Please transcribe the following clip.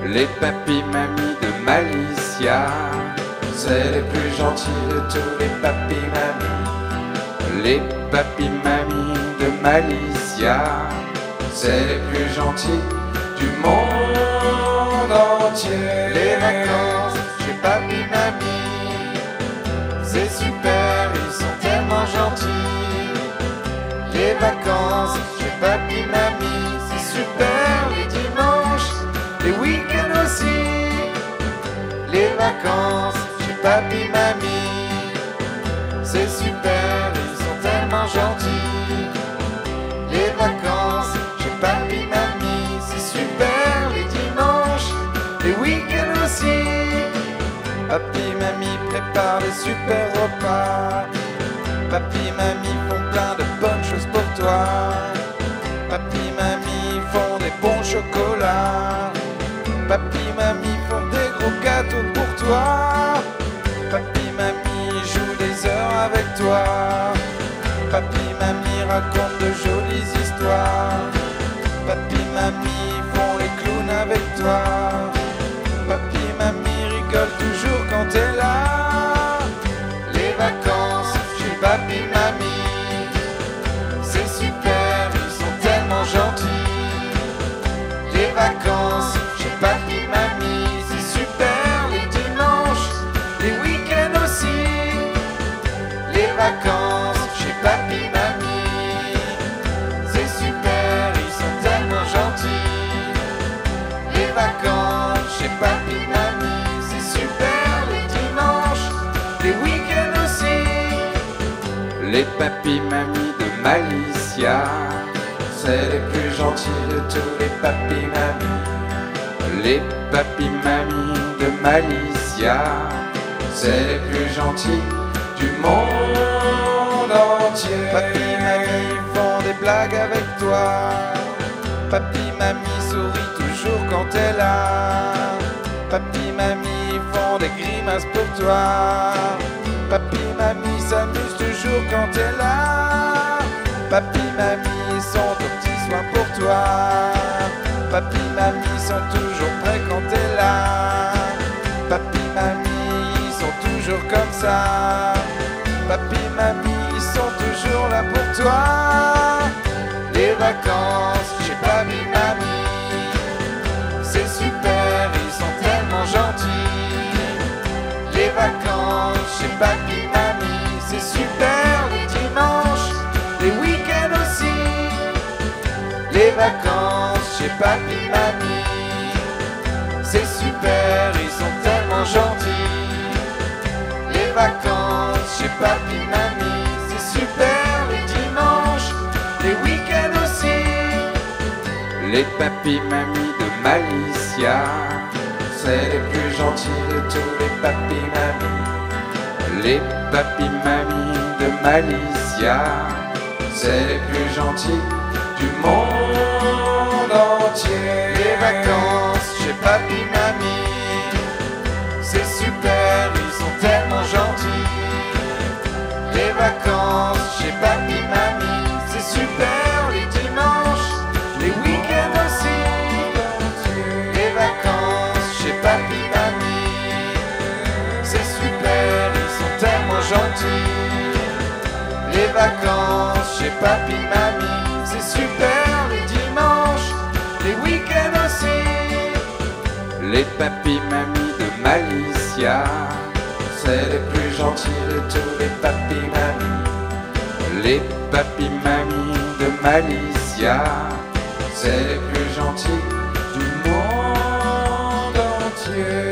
Les papis mamies de Malicia, c'est les plus gentils de tous les papis mamies. Les papis mamies de Malicia, c'est les plus gentils du monde entier. Les vacances chez papy mamie, c'est super, ils sont tellement gentils. Les vacances chez papy mamie, c'est super, les dimanches, les week-ends aussi. Les vacances chez papy mamie, c'est super, ils sont tellement gentils. Les vacances chez papy mamie, c'est super, les dimanches, les week-ends aussi. Papi, mamie prépare des super repas. Papi, mamie font plein de bonnes choses pour toi. Papi, mamie font des bons chocolats. Papi, mamie font des gros gâteaux pour toi. Papi, mamie jouent des heures avec toi. Papi, mamie racontent de jolies histoires. Papi, mamie font les clowns avec toi. Papi, mamie rigolent toujours quand t'es là. Les vacances chez papy mamie, c'est super, ils sont tellement gentils. Les vacances chez papy mamie, c'est super, les dimanches, les week-ends aussi. Les vacances chez papy mamie, c'est super, ils sont tellement gentils. Les vacances chez papy mamie, c'est super, les dimanches, les week-ends aussi. Les papis mamies de Malicia, c'est les plus gentils de tous les papis mamies. Les papis mamies de Malicia, c'est les plus gentils du monde entier. Papi, mamie font des blagues avec toi. Papi, mamie sourit toujours quand t'es là. Papi, mamie font des grimaces pour toi. Papi, mamie s'amuse toujours quand t'es là. Papi, mamie sont aux petits soins pour toi. Papi, mamie sont toujours prêts quand t'es là. Papi, mamie sont toujours comme ça. Papi, mamie sont toujours là pour toi. Les vacances chez papy mamie, c'est super, ils sont tellement gentils. Les vacances chez papy mamie, c'est super, les dimanches, les week-ends aussi. Les vacances chez papy mamie, c'est super, ils sont tellement gentils. Les vacances chez papy mamie, c'est super, les dimanches, les week-ends aussi. Les papis mamies de Malicia, c'est les plus gentils de tous les papis mamies. Les papis mamies de Malicia, c'est les plus gentils du monde entier. Les vacances chez papy mamie, c'est super, ils sont tellement gentils. Les vacances chez papy mamie, c'est super, les dimanches, les week-ends aussi. Les vacances chez papy mamie, c'est super, ils sont tellement gentils. Les vacances chez papy mamie, c'est super, les dimanches, les week-ends aussi. Les papis mamies de Malicia, c'est les plus gentils de tous les papis mamies. Les papis mamies de Malicia, c'est les plus gentils du monde entier.